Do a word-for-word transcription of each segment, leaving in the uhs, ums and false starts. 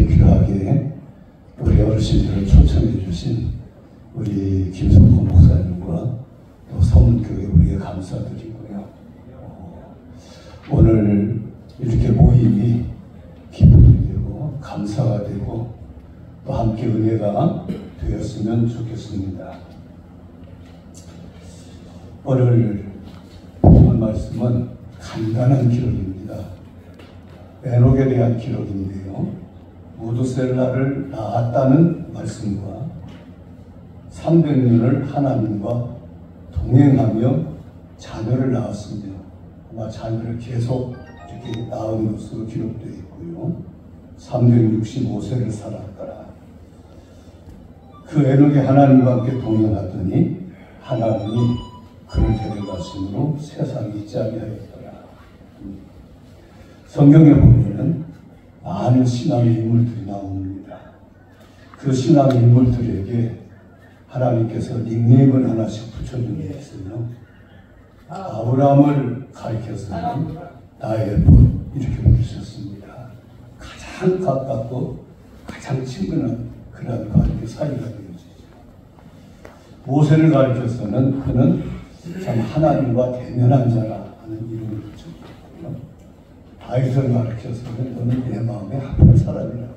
이렇게 귀하게 우리 어르신들을 초청해 주신 우리 김성구 목사님과 또 서문교회 우리에 감사드리고요. 어, 오늘 이렇게 모임이 기쁨이 되고 감사가 되고 또 함께 은혜가 되었으면 좋겠습니다. 오늘 본 말씀은 간단한 기록입니다. 에녹에 대한 기록인데요. 무두셀라를 낳았다는 말씀과 삼백 년을 하나님과 동행하며 자녀를 낳았으며 아마 자녀를 계속 이렇게 낳은 것으로 기록되어 있고요. 삼백육십오 세를 살았더라. 그 에녹이 하나님과 함께 동행하더니 하나님이 그를 데려가심으로 세상에 있지 아니하였더라. 성경에 보면은 많은 신앙의 인물들이 나옵니다. 그 신앙의 인물들에게 하나님께서 닉네임을 하나씩 붙여준 게 있어요. 아브라함을 가리켜서는 나의 본 이렇게 부르셨습니다. 가장 가깝고 가장 친근한 그런 관계 사이가 되어지죠. 모세를 가리켜서는 그는 참 하나님과 대면한 자라 하는 이름을 붙였고요. 다윗을 가리켜서는 너는 내 마음에 합한 사람이라고.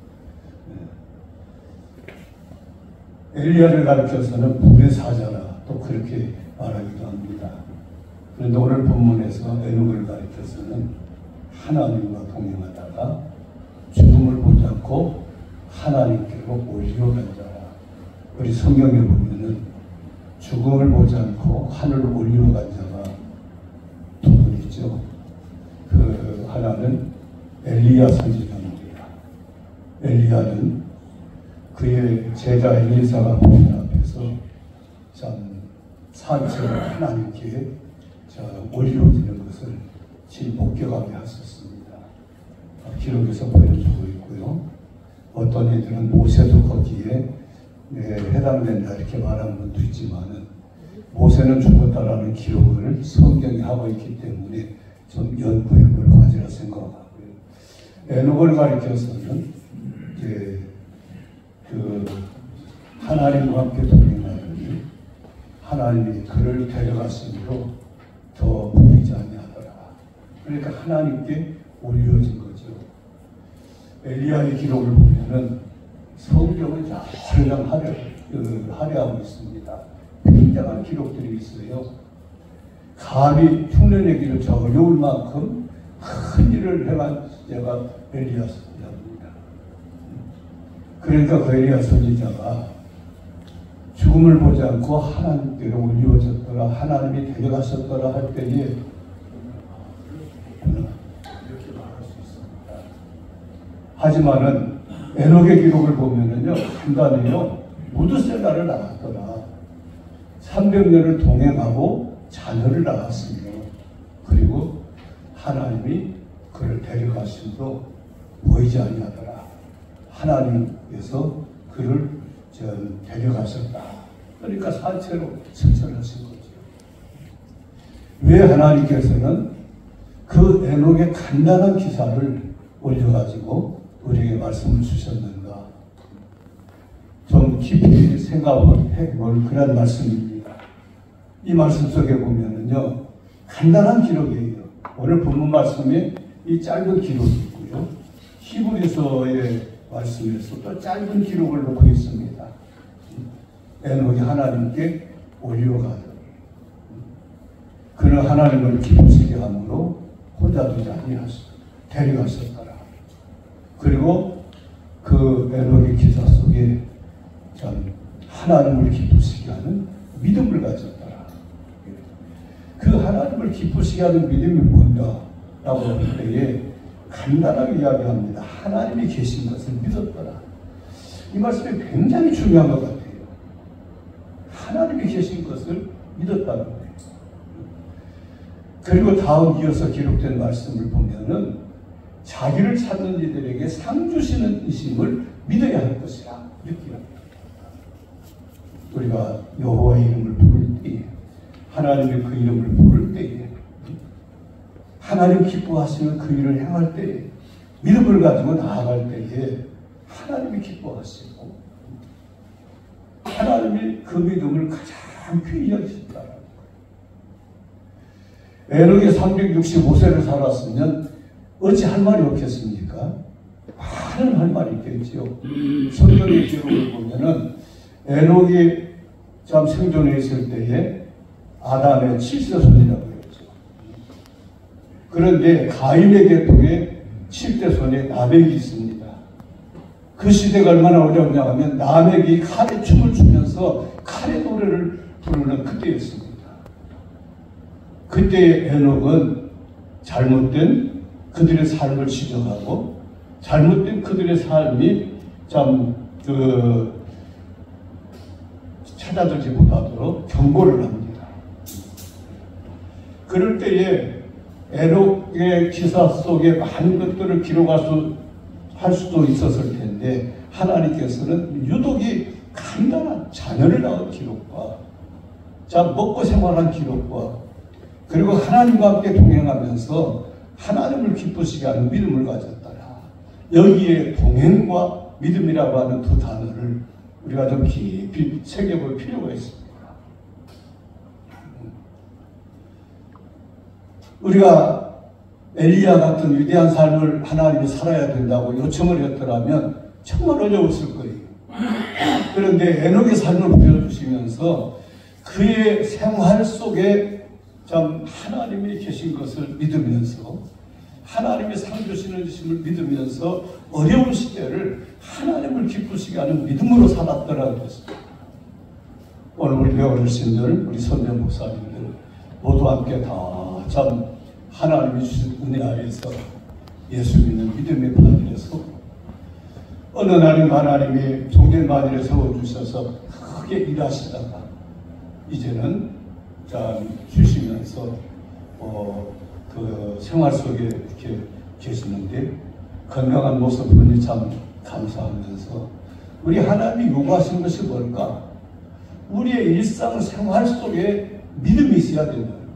네. 엘리야를 가리켜서는 불의 사자라 또 그렇게 말하기도 합니다. 그런데 오늘 본문에서 에녹을 가리켜서는 하나님과 동행하다가 죽음을 보지 않고 하나님께로 올려간 자라. 우리 성경에 보면은 죽음을 보지 않고 하늘로 올려간 자가 두 분이죠. 그 하나는 엘리야 선지자입니다. 엘리야는 그의 제자 엘리사가 보는 앞에서 참 산채로 하나님께 올려지는 것을 목격하게 하셨습니다. 기록에서 보여주고 있고요. 어떤 이들은 모세도 거기에 네, 해당된다 이렇게 말하는 분도 있지만은 모세는 죽었다라는 기록을 성경에 하고 있기 때문에 좀 연구해볼 과제라 생각하고요. 에녹을 가리켜서는 이제 그 하나님과 함께 동행하더니 하나님이 그를 데려갔으므로 더 보이지 아니하더라. 그러니까 하나님께 올려진 거죠. 엘리야의 기록을 보면은 성경을 잘 하려, 그, 하려하고 있습니다. 굉장한 기록들이 있어요. 감히 흉내내기를 저 어려울 만큼 큰 일을 행한 자가 엘리야 선지자입니다. 그러니까 그 엘리야 선지자가 죽음을 보지 않고 하나님께로 올려졌더라, 하나님이 데려가셨더라 할 때에 이렇게 말할 수 있습니다. 하지만은 에녹의 기록을 보면은요, 간단해요. 무두셀라를 낳았더라. 삼백 년을 동행하고 자녀를 낳았으며, 그리고 하나님이 그를 데려가심으로 보이지 아니하더라. 하나님께서 그를 데려가셨다. 그러니까 산채로 승천하신 거죠. 왜 하나님께서는 그 에녹의 간단한 기사를 올려가지고 우리에게 말씀을 주셨는가? 좀 깊이 생각을 해볼 그런 말씀입니다. 이 말씀 속에 보면은요, 간단한 기록이에요. 오늘 본문 말씀에 이 짧은 기록이 있고요. 히브리서의 말씀에서 또 짧은 기록을 놓고 있습니다. 에녹이 하나님께 올려가더니 그는 하나님을 기쁘시게 함으로 혼자 두지 아니하시고 데려가셨더라. 그리고 그 에녹의 기사 속에 참 하나님을 기쁘시게 하는 믿음을 가졌더라. 그 하나님을 기쁘시게 하는 믿음이 뭔가? 라고 할 때에 간단하게 이야기합니다. 하나님이 계신 것을 믿었더라. 이 말씀이 굉장히 중요한 것 같아요. 하나님이 계신 것을 믿었다는 거예요. 그리고 다음 이어서 기록된 말씀을 보면은 자기를 찾는 이들에게 상 주시는 이심을 믿어야 할 것이라 이렇게 합니다. 우리가 여호와의 이름을 부를 때에, 하나님의 그 이름을 부를 때에, 하나님 기뻐하시는 그 일을 행할 때에, 믿음을 가지고 나아갈 때에 하나님이 기뻐하시고 하나님이 그 믿음을 가장 귀히 여기신다는 거예요. 에녹이 삼백육십오 세를 살았으면 어찌 할 말이 없겠습니까? 많은 할 말이 있겠지요. 성경의 기록을 보면은 에녹이 참 생존해 있을 때에 아담의 칠세손이라고 그랬죠. 그런데 가인의 계통에 칠대손에 나멕이 있습니다. 그 시대가 얼마나 어려우냐 하면 나멕이 칼에 춤을 추면서 칼의 노래를 부르는 그때였습니다. 그때의 에녹은 잘못된 그들의 삶을 지적하고 잘못된 그들의 삶이 참 그 찾아들지 못하도록 경고를 합니다. 그럴 때에 에녹의 기사 속에 많은 것들을 기록할 수, 할 수도 있었을 텐데 하나님께서는 유독이 간단한 자녀를 낳은 기록과 자 먹고 생활한 기록과 그리고 하나님과 함께 동행하면서 하나님을 기쁘시게 하는 믿음을 가졌더라. 여기에 동행과 믿음이라고 하는 두 단어를 우리가 좀 깊이 새겨볼 필요가 있습니다. 우리가 엘리야 같은 위대한 삶을 하나님이 살아야 된다고 요청을 했더라면 정말 어려웠을 거예요. 그런데 에녹의 삶을 보여주시면서 그의 생활 속에 참 하나님이 계신 것을 믿으면서 하나님이 상 주시는 것을 믿으면서 어려운 시대를 하나님을 기쁘시게 하는 믿음으로 살았더라고 했습니다. 오늘 우리 어르신들, 우리 선배 목사님들 모두 함께 다 참 하나님이 주신 은혜 아래에서 예수 믿는 믿음의 바늘에 서고 어느 날은 하나님이 종된 바늘에 세워주셔서 크게 일하시다가 이제는 참 주시면서 어, 그 생활 속에 이렇게 계시는데 건강한 모습 보니 참 감사하면서 우리 하나님이 요구하신 것이 뭘까? 우리의 일상 생활 속에 믿음이 있어야 된다는 거죠.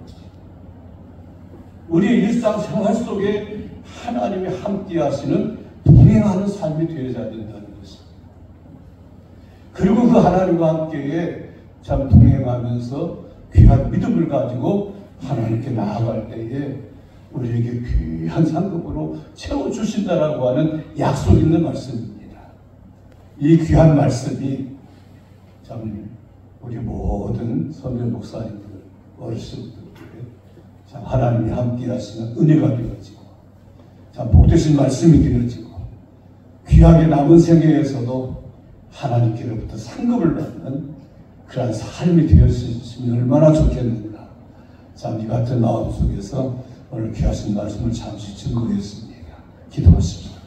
우리의 일상 생활 속에 하나님이 함께 하시는 동행하는 삶이 되어야 된다는 것입니다. 그리고 그 하나님과 함께 참 동행하면서 귀한 믿음을 가지고 하나님께 나아갈 때에 우리에게 귀한 상급으로 채워주신다라고 하는 약속 있는 말씀입니다. 이 귀한 말씀이 참 우리 모든 선배 목사님들, 어르신들에게 참 하나님이 함께 하시는 은혜가 되어지고 참 복되신 말씀이 되어지고 귀하게 남은 생애에서도 하나님께로부터 상급을 받는 그러한 삶이 되었으면 얼마나 좋겠는가. 참 이 같은 마음 속에서 오늘 귀하신 말씀을 잠시 증거했습니다. 기도하십시오.